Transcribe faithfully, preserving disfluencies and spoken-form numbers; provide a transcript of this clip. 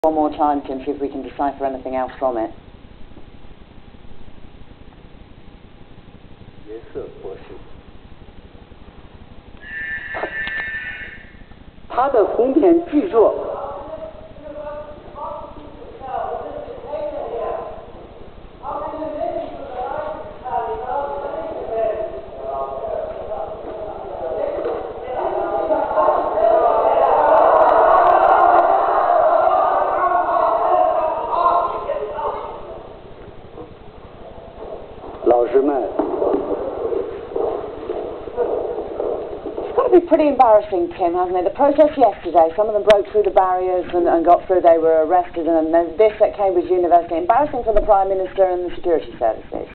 one more time and see if we can decipher anything else from it. 颜色博士，他的封面巨作。 老师们。 It's got to be pretty embarrassing, Tim, hasn't it? The protest yesterday, some of them broke through the barriers and, and got through, they were arrested, and then this at Cambridge University. Embarrassing for the Prime Minister and the security services.